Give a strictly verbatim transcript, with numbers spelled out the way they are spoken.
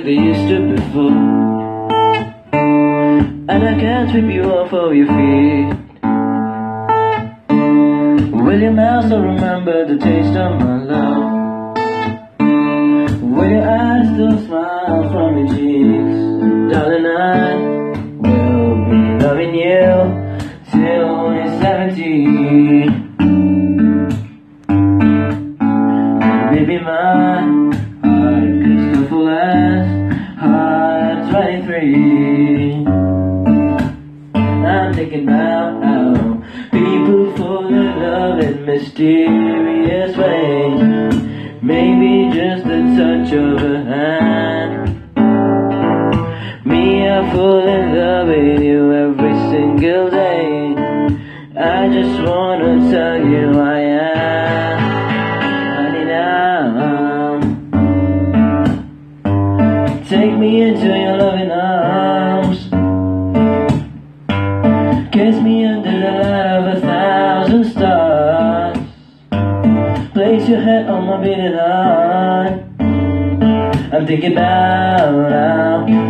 like they used to before, and I can't sweep you off of your feet. Will your mouth still remember the taste of my love? Will your eyes still smile from your cheeks? Darling, I will be loving you till we're seventy. Baby, my heart could still full as heart twenty-three. I'm thinking about how people fall in love in mysterious ways. Maybe just a touch of a hand. Me, I fall in love with you every single day. I just wanna tell you I am, honey, now. Take me into your loving arms. Kiss me under the light of a thousand stars. Place your head on my beating heart. I'm thinking about how